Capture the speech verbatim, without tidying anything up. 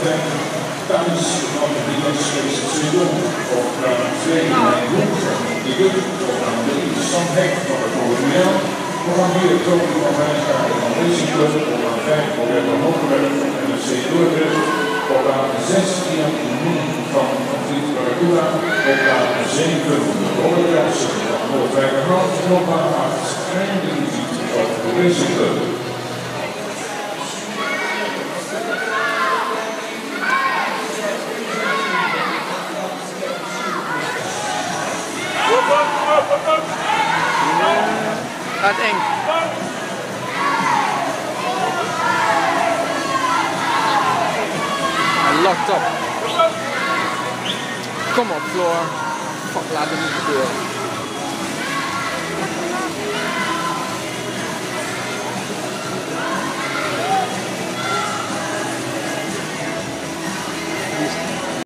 honderdvijftig thuis van de Nederlandse Trion op baan twee Haag Winter. De Jut op baan drie Sam Hek van het Oriëntaal. Op baan vier Toby van Rijnstaart van Regio. Op baan vijf Roberto Hoogwerk van N R C Dordrecht. Op baan zes Ian Mini van Vliet Baracula. Op baan zeven Robert van Noordwijkerhout. En op baan acht Kleine Divisie van de Regio. Gaat eng. Hij locked op. Kom op, Floor. Fuck, laat het niet gebeuren.